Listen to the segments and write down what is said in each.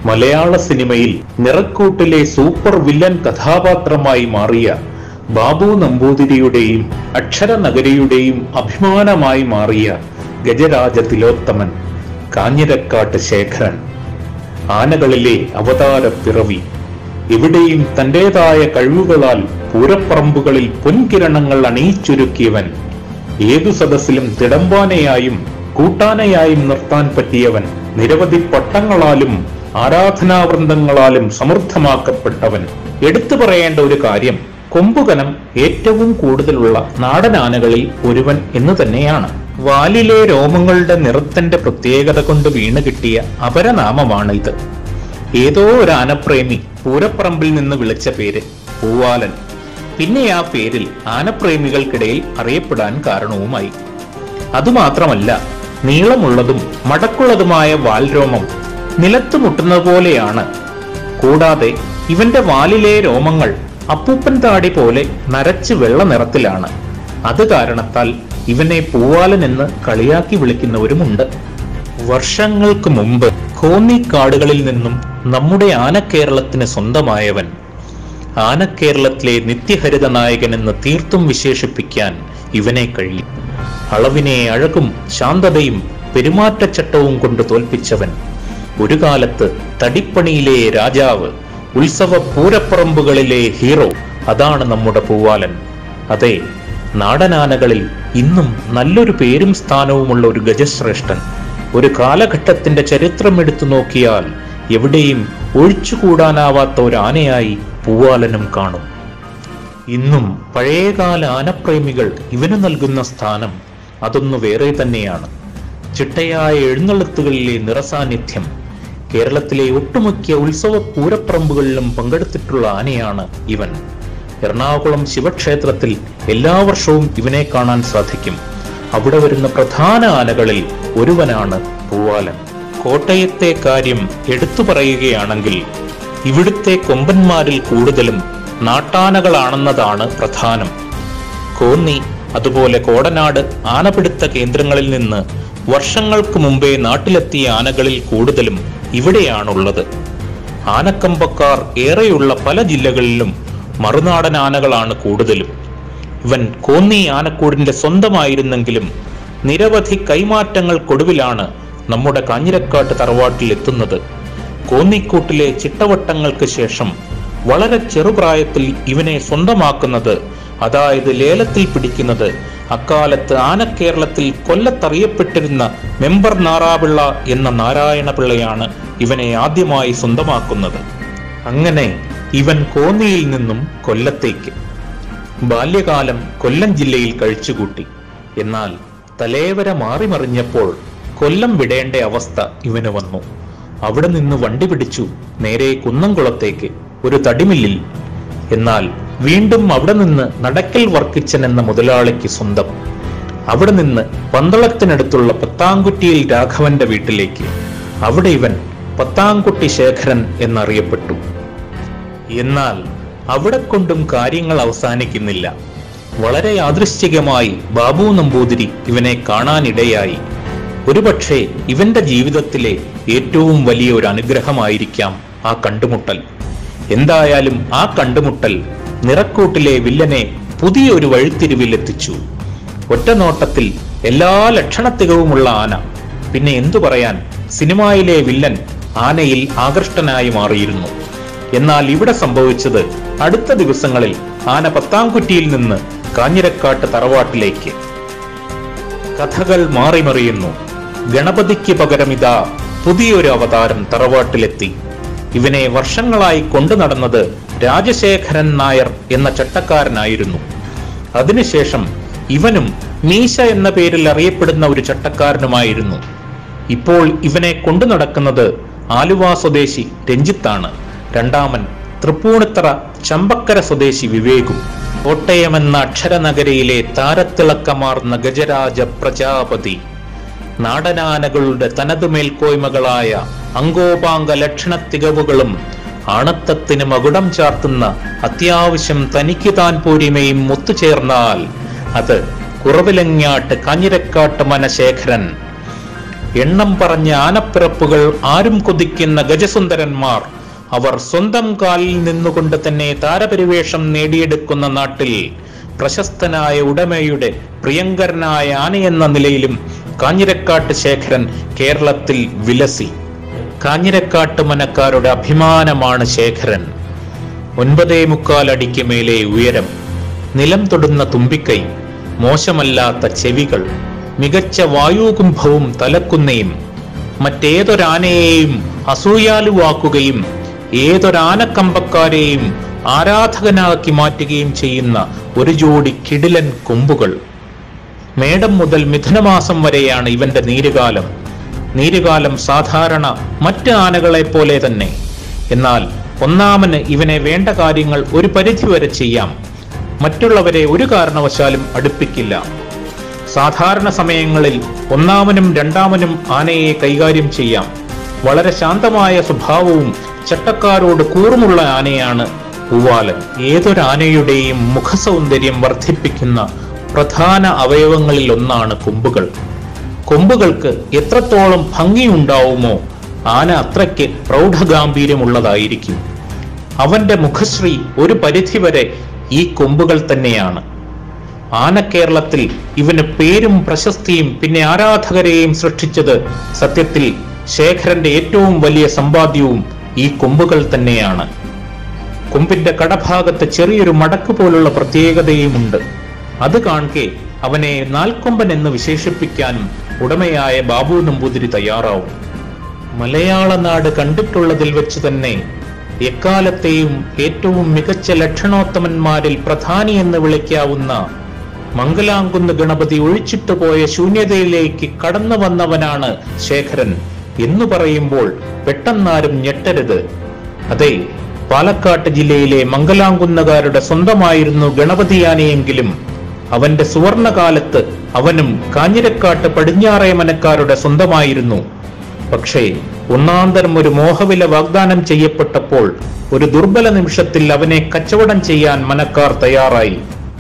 മലയാള സിനിമയിൽ നിറക്കൂട്ടിലെ super villain കഥാപാത്രമായി മാറിയ ബാബു നമ്പൂതിരിയുടെയും അക്ഷരനഗരിയുടെയും അഭിമാനമായി മാറിയ ഗജരാജ തിലോത്തമൻ, കാഞ്ഞിരക്കാട്ട് ശേഖരൻ, ആനകളിലെ അവതാര പിറവി, എവിടെയും തന്റേതായ കഴിവുകളാൽ പൂരപ്പറമ്പുകളിൽ പൊൻകിരണങ്ങൾ അണിയിച്ചൊരുക്കിയവൻ, ഏതു സദസ്സിലും തിടമ്പാനയായും കൂട്ടാനയായും നിർത്താൻ പറ്റിയവൻ, നിരവധി പട്ടങ്ങളാലും ആരാധനാവൃന്ദങ്ങളാലും സമൃദ്ധമാക്കപ്പെട്ടവൻ. എടുത്തു പറയേണ്ട ഒരു കാര്യം, കൊമ്പുകനം ഏറ്റവും കൂടുതലുള്ള നാടനാനകളിൽ ഒരുവൻ എന്ന് തന്നെയാണ്. വാലിലെ രോമങ്ങളുടെ നിറത്തിന്റെ പ്രത്യേകത കൊണ്ട് വീണ് കിട്ടിയ അപരനാമമാണ് ഇത്. ഏതോ ഒരു ആനപ്രേമി പൂരപ്പറമ്പിൽ നിന്ന് വിളിച്ച പേര് പൂവാലൻ പിന്നെ ആ പേരിൽ ആനപ്രേമികൾക്കിടയിൽ അറിയപ്പെടാൻ കാരണവുമായി. അതുമാത്രമല്ല, നീളമുള്ളതും മടക്കുള്ളതുമായ വാൽരോമം നിലത്ത് മുട്ടുന്ന പോലെയാണ്. കൂടാതെ ഇവന്റെ വാലിലെ രോമങ്ങൾ അപ്പൂപ്പൻ താടി പോലെ നരച്ച് വെള്ള നിറത്തിലാണ്. അത് കാരണത്താൽ ഇവനെ പൂവാലൻ എന്ന് കളിയാക്കി വിളിക്കുന്നവരുമുണ്ട്. വർഷങ്ങൾക്ക് മുമ്പ് കോന്നിക്കാടുകളിൽ നിന്നും നമ്മുടെ ആനക്കേരളത്തിന് സ്വന്തമായവൻ, ആനക്കേരളത്തിലെ നിത്യഹരിത നായകൻ എന്ന് തീർത്തും വിശേഷിപ്പിക്കാൻ ഇവനെ കഴിയും. അളവിനെ അഴകും ശാന്തതയും പെരുമാറ്റച്ചട്ടവും കൊണ്ട് തോൽപ്പിച്ചവൻ, ഒരു കാലത്ത് തടിപ്പണിയിലെ രാജാവ്, ഉത്സവ പൂരപ്പറമ്പുകളിലെ ഹീറോ, അതാണ് നമ്മുടെ പൂവാലൻ. അതെ, നാടനാനകളിൽ ഇന്നും നല്ലൊരു പേരും സ്ഥാനവുമുള്ള ഒരു ഗജശ്രേഷ്ഠൻ. ഒരു കാലഘട്ടത്തിന്റെ ചരിത്രം എടുത്തു നോക്കിയാൽ എവിടെയും ഒഴിച്ചുകൂടാനാവാത്ത ഒരു ആനയായി പൂവാലനും കാണും. ഇന്നും പഴയകാല ആനപ്രേമികൾ ഇവന് നൽകുന്ന സ്ഥാനം അതൊന്നു വേറെ തന്നെയാണ്. ചിട്ടയായ എഴുന്നള്ളത്തുകളിലെ നിറസാന്നിധ്യം, കേരളത്തിലെ ഒട്ടുമിക്ക ഉത്സവ പൂരപ്പറമ്പുകളിലും പങ്കെടുത്തിട്ടുള്ള ആനയാണ് ഇവൻ. എറണാകുളം ശിവക്ഷേത്രത്തിൽ എല്ലാ വർഷവും ഇവനെ കാണാൻ സാധിക്കും. അവിടെ വരുന്ന പ്രധാന ആനകളിൽ ഒരുവനാണ് പൂവാലൻ. കോട്ടയത്തെ കാര്യം എടുത്തു പറയുകയാണെങ്കിൽ ഇവിടുത്തെ കൊമ്പന്മാരിൽ കൂടുതലും നാട്ടാനകളാണെന്നതാണ് പ്രധാനം. കോന്നി അതുപോലെ കോടനാട് ആനപിടുത്ത കേന്ദ്രങ്ങളിൽ നിന്ന് വർഷങ്ങൾക്ക് മുമ്പേ നാട്ടിലെത്തിയ ആനകളിൽ കൂടുതലും ഇവിടെയാണുള്ളത്. ആനക്കമ്പക്കാർ ഏറെയുള്ള പല ജില്ലകളിലും മറുനാടൻ ആനകളാണ് കൂടുതലും. ഇവൻ കോന്നി ആനക്കൂടിന്റെ സ്വന്തമായിരുന്നെങ്കിലും നിരവധി കൈമാറ്റങ്ങൾക്കൊടുവിലാണ് നമ്മുടെ കാഞ്ഞിരക്കാട്ട് തറവാട്ടിൽ എത്തുന്നത്. കോന്നിക്കൂട്ടിലെ ചിട്ടവട്ടങ്ങൾക്ക് ശേഷം വളരെ ചെറുപ്രായത്തിൽ ഇവനെ സ്വന്തമാക്കുന്നത്, അതായത് ലേലത്തിൽ പിടിക്കുന്നത്, അക്കാലത്ത് ആനക്കേരളത്തിൽ കൊല്ലത്തറിയപ്പെട്ടിരുന്ന മെമ്പർ നാറാപിള്ള എന്ന നാരായണപിള്ളയാണ് ഇവനെ ആദ്യമായി സ്വന്തമാക്കുന്നത്. അങ്ങനെ ഇവൻ കോന്നിയിൽ നിന്നും കൊല്ലത്തേക്ക് ബാല്യകാലം കൊല്ലം ജില്ലയിൽ കഴിച്ചുകൂട്ടി. എന്നാൽ തലേവര മാറിമറിഞ്ഞപ്പോൾ കൊല്ലം വിടേണ്ട അവസ്ഥ ഇവന് വന്നു. അവിടെ നിന്ന് വണ്ടി പിടിച്ചു നേരെ കുന്നംകുളത്തേക്ക്, ഒരു തടിമില്ലിൽ. എന്നാൽ വീണ്ടും അവിടെ നിന്ന് നടക്കൽ വർക്കിച്ചൻ എന്ന മുതലാളിക്ക് സ്വന്തം. അവിടെ നിന്ന് പന്തളത്തിനടുത്തുള്ള പത്താംകുറ്റിയിൽ രാഘവന്റെ വീട്ടിലേക്ക്. അവിടെ ഇവൻ പത്താംകുട്ടി ശേഖരൻ എന്നറിയപ്പെട്ടു. എന്നാൽ അവിടെ കൊണ്ടും കാര്യങ്ങൾ അവസാനിക്കുന്നില്ല. വളരെ യാദൃശ്ചികമായി ബാബു നമ്പൂതിരി ഇവനെ കാണാനിടയായി. ഒരുപക്ഷെ ഇവന്റെ ജീവിതത്തിലെ ഏറ്റവും വലിയ ഒരു അനുഗ്രഹമായിരിക്കാം ആ കണ്ടുമുട്ടൽ. എന്തായാലും ആ കണ്ടുമുട്ടൽ നിറക്കൂട്ടിലെ വില്ലനെ പുതിയൊരു വഴിത്തിരിവിലെത്തിച്ചു. ഒറ്റ നോട്ടത്തിൽ എല്ലാ ലക്ഷണത്തികവുമുള്ള ആന, പിന്നെ എന്തു പറയാൻ, സിനിമയിലെ വില്ലൻ ആനയിൽ ആകൃഷ്ടനായി മാറിയിരുന്നു. എന്നാൽ ഇവിടെ സംഭവിച്ചത്, അടുത്ത ദിവസങ്ങളിൽ ആന പത്താംകുറ്റിയിൽ നിന്ന് കാഞ്ഞിരക്കാട്ട് തറവാട്ടിലേക്ക്. കഥകൾ മാറിമറിയുന്നു. ഗണപതിക്ക് പകരം ഇതാ പുതിയൊരു അവതാരം തറവാട്ടിലെത്തി. ഇവനെ വർഷങ്ങളായി കൊണ്ടു നടന്നത് രാജശേഖരൻ നായർ എന്ന ചട്ടക്കാരനായിരുന്നു. അതിനുശേഷം ഇവനും മീശ എന്ന പേരിൽ അറിയപ്പെടുന്ന ഒരു ചട്ടക്കാരനുമായിരുന്നു. ഇപ്പോൾ ഇവനെ കൊണ്ടു നടക്കുന്നത് ആലുവ സ്വദേശി രഞ്ജിത്താണ്. രണ്ടാമൻ തൃപ്പൂണിത്തറ ചമ്പക്കര സ്വദേശി വിവേകും. കോട്ടയമെന്ന അക്ഷരനഗരിയിലെ താരത്തിളക്കമാർന്ന ഗജരാജ പ്രജാപതി, നാടനാനകളുടെ തനതു മേൽക്കോയ്മകളായ അങ്കോപാംഗ ലക്ഷണ തികവുകളും ആണത്തത്തിന് മകുടം ചാർത്തുന്ന അത്യാവശ്യം തനിക്ക് താൻ പോരിമയും ഒത്തുചേർന്നാൽ അത് കുറവിലങ്ങാട്ട് കാഞ്ഞിരക്കാട്ട് മനശേഖരൻ. എണ്ണം പറഞ്ഞ ആനപ്പിറപ്പുകൾ ആരും കൊതിക്കുന്ന ഗജസുന്ദരന്മാർ, അവർ സ്വന്തം കാലിൽ നിന്നുകൊണ്ട് തന്നെ താരപരിവേഷം നേടിയെടുക്കുന്ന നാട്ടിൽ പ്രശസ്തനായ ഉടമയുടെ പ്രിയങ്കരനായ ആനയെന്ന നിലയിലും കാഞ്ഞിരക്കാട്ട് ശേഖരൻ കേരളത്തിൽ വിലസി. കാഞ്ഞിരക്കാട്ട് മനക്കാരുടെ അഭിമാനമാണ് ശേഖരൻ. 9.25 അടിക്ക് മേലെ ഉയരം, നിലം തൊടുന്ന തുമ്പിക്കൈ, മോശമല്ലാത്ത ചെവികൾ, മികച്ച വായുകുംഭവും തലക്കുന്നയും, മറ്റേതൊരാനയെയും അസൂയാലുവാക്കുകയും ഏതൊരാനക്കമ്പക്കാരെയും ആരാധകനാക്കി മാറ്റുകയും ചെയ്യുന്ന ഒരു ജോഡി കിടിലൻ കൊമ്പുകൾ. മേടം മുതൽ മിഥുനമാസം വരെയാണ് ഇവന്റെ നീരുകാലം. നീരുകാലം സാധാരണ മറ്റ് ആനകളെ പോലെ തന്നെ. എന്നാൽ ഒന്നാമന് ഇവനെ വേണ്ട കാര്യങ്ങൾ ഒരു പരിധിവരെ ചെയ്യാം. മറ്റുള്ളവരെ ഒരു കാരണവശാലും അടുപ്പിക്കില്ല. സാധാരണ സമയങ്ങളിൽ ഒന്നാമനും രണ്ടാമനും ആനയെ കൈകാര്യം ചെയ്യാം. വളരെ ശാന്തമായ സ്വഭാവവും ചട്ടക്കാരോട് കൂറുമുള്ള ആനയാണ് പൂവാലൻ. ഏതൊരാനയുടെയും മുഖസൗന്ദര്യം വർദ്ധിപ്പിക്കുന്ന പ്രധാന അവയവങ്ങളിൽ ഒന്നാണ് കൊമ്പുകൾ. കൊമ്പുകൾക്ക് എത്രത്തോളം ഭംഗിയുണ്ടാവുമോ ആന അത്രയ്ക്ക് പ്രൗഢഗാംഭീര്യമുള്ളതായിരിക്കും. അവന്റെ മുഖശ്രീ ഒരു പരിധിവരെ ഈ കൊമ്പുകൾ തന്നെയാണ്. ആനക്കേരളത്തിൽ ഇവന് പേരും പ്രശസ്തിയും പിന്നെ ആരാധകരെയും സൃഷ്ടിച്ചത് സത്യത്തിൽ ശേഖരന്റെ ഏറ്റവും വലിയ സമ്പാദ്യവും ഈ കൊമ്പുകൾ തന്നെയാണ്. കൊമ്പിന്റെ കടഭാഗത്ത് ചെറിയൊരു മടക്ക് പോലുള്ള പ്രത്യേകതയുമുണ്ട്. അത് കാണെ അവനെ നാൽക്കൊമ്പൻ എന്ന് വിശേഷിപ്പിക്കാനും ഉടമയായ ബാബു നമ്പൂതിരി തയ്യാറാവും. മലയാള നാട് കണ്ടിട്ടുള്ളതിൽ വെച്ച് തന്നെ എക്കാലത്തെയും ഏറ്റവും മികച്ച ലക്ഷണോത്തമന്മാരിൽ പ്രധാനി എന്ന് വിളിക്കാവുന്ന മംഗലാംകുന്ന് ഗണപതി ഒഴിച്ചിട്ടുപോയ ശൂന്യതയിലേക്ക് കടന്നു വന്നവനാണ് ശേഖരൻ എന്ന് പറയുമ്പോൾ പെട്ടെന്നാരും ഞെട്ടരുത്. അതെ, പാലക്കാട് ജില്ലയിലെ മംഗലാംകുന്നുകാരുടെ സ്വന്തമായിരുന്നു ഗണപതിയാനയെങ്കിലും അവന്റെ സുവർണകാലത്ത് അവനും കാഞ്ഞിരക്കാട്ട് പടിഞ്ഞാറേ മനക്കാരുടെ സ്വന്തമായിരുന്നു. പക്ഷേ ഒന്നാന്തരം ഒരു മോഹവില വാഗ്ദാനം ചെയ്യപ്പെട്ടപ്പോൾ ഒരു ദുർബല നിമിഷത്തിൽ അവനെ കച്ചവടം ചെയ്യാൻ മനക്കാർ തയ്യാറായി.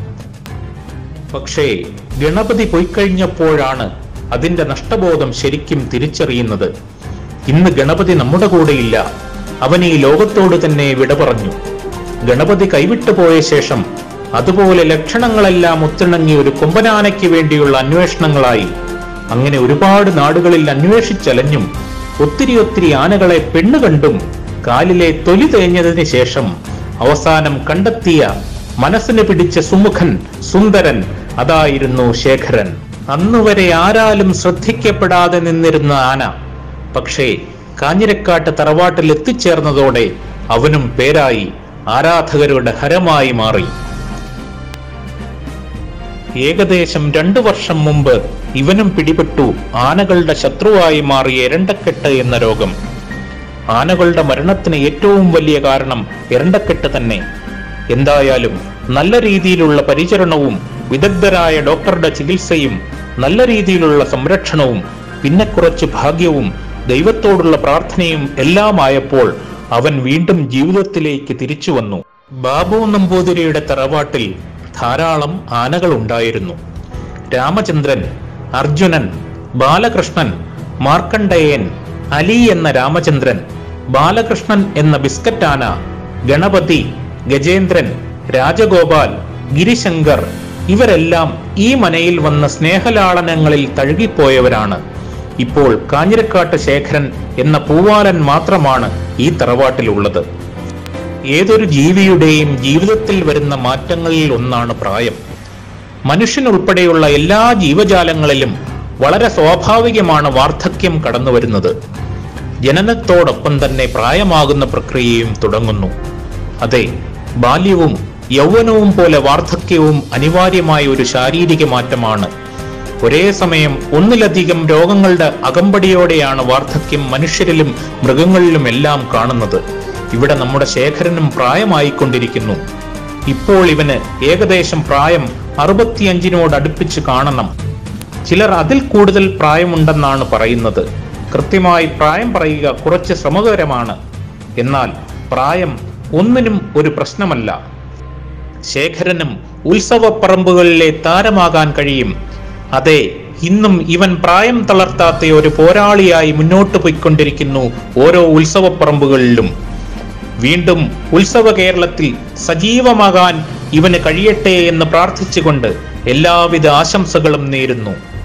പക്ഷേ ഗണപതി പോയിക്കഴിഞ്ഞപ്പോഴാണ് അതിന്റെ നഷ്ടബോധം ശരിക്കും തിരിച്ചറിയുന്നത്. ഇന്ന് ഗണപതി നമ്മുടെ കൂടെയില്ല. അവൻ ഈ ലോകത്തോട് തന്നെ വിട പറഞ്ഞു. ഗണപതി കൈവിട്ടു പോയ ശേഷം അതുപോലെ ലക്ഷണങ്ങളെല്ലാം ഒത്തിണങ്ങിയ ഒരു കൊമ്പനാനയ്ക്ക് വേണ്ടിയുള്ള അന്വേഷണങ്ങളായി. അങ്ങനെ ഒരുപാട് നാടുകളിൽ അന്വേഷിച്ചലഞ്ഞും ഒത്തിരി ആനകളെ പെണ്ണുകണ്ടും കാലിലെ തൊലി തേഞ്ഞതിന് ശേഷം അവസാനം കണ്ടെത്തിയ മനസ്സിന് പിടിച്ച സുമുഖൻ സുന്ദരൻ അതായിരുന്നു ശേഖരൻ. അന്നുവരെ ആരാലും ശ്രദ്ധിക്കപ്പെടാതെ നിന്നിരുന്ന ആന പക്ഷേ കാഞ്ഞിരക്കാട്ട് തറവാട്ടിൽ എത്തിച്ചേർന്നതോടെ അവനും പേരായി, ആരാധകരുടെ ഹരമായി മാറി. ഏകദേശം 2 വർഷം മുമ്പ് ഇവനും പിടിപെട്ടു ആനകളുടെ ശത്രുവായി മാറിയ എരണ്ടക്കെട്ട് എന്ന രോഗം. ആനകളുടെ മരണത്തിന് ഏറ്റവും വലിയ കാരണം എരണ്ടക്കെട്ട് തന്നെ. എന്തായാലും നല്ല രീതിയിലുള്ള പരിചരണവും വിദഗ്ധരായ ഡോക്ടറുടെ ചികിത്സയും നല്ല രീതിയിലുള്ള സംരക്ഷണവും പിന്നെ കുറച്ച് ഭാഗ്യവും ദൈവത്തോടുള്ള പ്രാർത്ഥനയും എല്ലാമായപ്പോൾ അവൻ വീണ്ടും ജീവിതത്തിലേക്ക് തിരിച്ചു വന്നു. ബാബു നമ്പൂതിരിയുടെ തറവാട്ടിൽ ധാരാളം ആനകൾ ഉണ്ടായിരുന്നു. രാമചന്ദ്രൻ, അർജുനൻ, ബാലകൃഷ്ണൻ, മാർക്കണ്ഡേയൻ, അലി എന്ന രാമചന്ദ്രൻ, ബാലകൃഷ്ണൻ എന്ന ബിസ്ക്കറ്റ് ആന, ഗണപതി, ഗജേന്ദ്രൻ, രാജഗോപാൽ, ഗിരിശങ്കർ ഇവരെല്ലാം ഈ മനയിൽ വന്ന സ്നേഹലാളനങ്ങളിൽ തഴുകിപ്പോയവരാണ്. ഇപ്പോൾ കാഞ്ഞിരക്കാട്ട് ശേഖരൻ എന്ന പൂവാലൻ മാത്രമാണ് ഈ തറവാട്ടിലുള്ളത്. ഏതൊരു ജീവിയുടെയും ജീവിതത്തിൽ വരുന്ന മാറ്റങ്ങളിൽ ഒന്നാണ് പ്രായം. മനുഷ്യനുൾപ്പെടെയുള്ള എല്ലാ ജീവജാലങ്ങളിലും വളരെ സ്വാഭാവികമാണ് വാർദ്ധക്യം കടന്നു വരുന്നത്. ജനനത്തോടൊപ്പം തന്നെ പ്രായമാകുന്ന പ്രക്രിയയും തുടങ്ങുന്നു. അതെ, ബാല്യവും യൗവനവും പോലെ വാർദ്ധക്യവും അനിവാര്യമായ ഒരു ശാരീരിക മാറ്റമാണ്. ഒരേ സമയം ഒന്നിലധികം രോഗങ്ങളുടെ അകമ്പടിയോടെയാണ് വാർദ്ധക്യം മനുഷ്യരിലും മൃഗങ്ങളിലും എല്ലാം കാണുന്നത്. ഇവിടെ നമ്മുടെ ശേഖരനും പ്രായമായിക്കൊണ്ടിരിക്കുന്നു. ഇപ്പോൾ ഇവന് ഏകദേശം പ്രായം 65 അടുപ്പിച്ച് കാണണം. ചിലർ അതിൽ കൂടുതൽ പ്രായമുണ്ടെന്നാണ് പറയുന്നത്. കൃത്യമായി പ്രായം പറയുക കുറച്ച് ശ്രമകരമാണ്. എന്നാൽ പ്രായം ഒന്നിനും ഒരു പ്രശ്നമല്ല. ശേഖരനും ഉത്സവപ്പറമ്പുകളിലെ താരമാകാൻ കഴിയും. അതെ, ഇന്നും ഇവൻ പ്രായം തളർത്താത്ത ഒരു പോരാളിയായി മുന്നോട്ട് പോയിക്കൊണ്ടിരിക്കുന്നു ഓരോ ഉത്സവപ്പറമ്പുകളിലും. വീണ്ടും ഉത്സവ കേരളത്തിൽ സജീവമാകാൻ ഇവന് കഴിയട്ടെ എന്ന് പ്രാർത്ഥിച്ചുകൊണ്ട് എല്ലാവിധ ആശംസകളും നേരുന്നു.